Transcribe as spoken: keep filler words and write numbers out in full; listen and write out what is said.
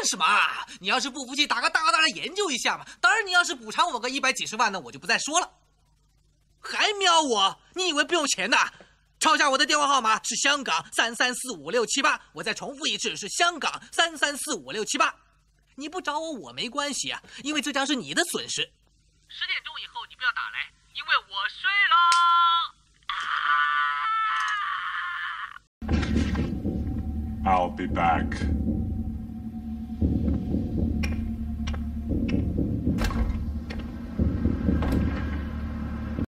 什么啊？你要是不服气，打个大大的研究一下嘛。当然，你要是补偿我个一百几十万呢，我就不再说了。还瞄我？你以为不用钱的？抄下我的电话号码是香港三三四五六七八，我再重复一次是香港三三四五六七八。你不找我，我没关系啊，因为这将是你的损失。 十点钟以后你不要打来，因为我睡了。啊 I'll be back.